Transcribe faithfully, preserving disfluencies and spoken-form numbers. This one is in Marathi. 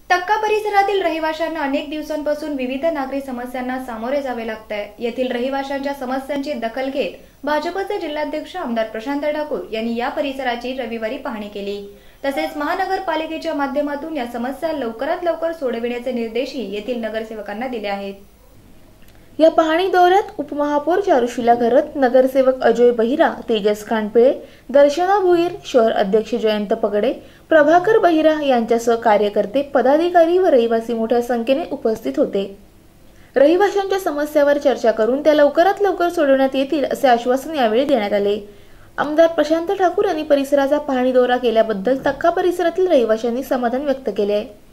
तक्का परिसरातील रहिवाशांना अनेक दिवसांपासून विविध नागरी समस्यांना सामोरे जावे लागतंय। येथील रहिवाशांच्या समस्यांची दखल घेत भाजपचे जिल्हाध्यक्ष आमदार प्रशांत ठाकूर यांनी या परिसराची रविवारी पाहणी केली। तसेच महानगरपालिकेच्या माध्यमातून या समस्या लवकरात लवकर सोडविण्याचे निर्देशही येथील नगरसेवकांना दिले आहेत। या पाहणी दौऱ्यात उपमहापौर चारुशीला घरत, नगरसेवक अजय बहिरा, तेजस कानपिळे, दर्शना भोईर, शहर अध्यक्ष जयंत पगडे, प्रभाकर बहिरा यांच्यासह कार्यकर्ते, पदाधिकारी व रहिवासी मोठ्या संख्येने उपस्थित होते। रहिवाशांच्या समस्यावर चर्चा करून त्या लवकरात लवकर सोडवण्यात येतील असे आश्वासन यावेळी देण्यात आले। आमदार प्रशांत ठाकूर यांनी परिसराचा पाहणी दौरा केल्याबद्दल तक्का परिसरातील रहिवाशांनी समाधान व्यक्त केले आहे।